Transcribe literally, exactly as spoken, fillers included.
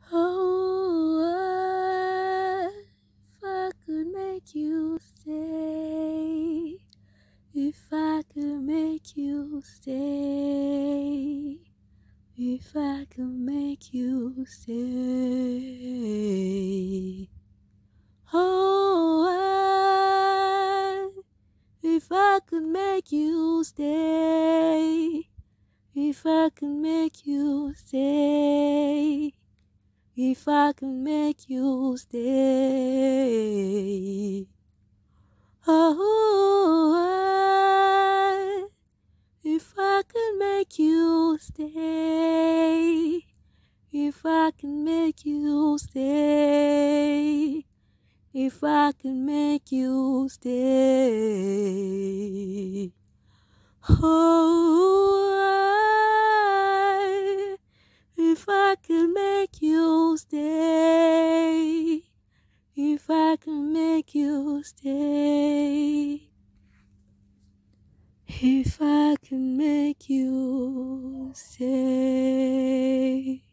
Oh, I, if I could make you stay, if I could make you stay, if I could make you stay. Oh, I, if I could make you stay, if I could make you stay, if I could make you stay. Oh, I, if I could make you stay, if I could make you stay, if I could make you stay. Oh, I, if I could make you stay, if I could make you stay, if I could make you stay.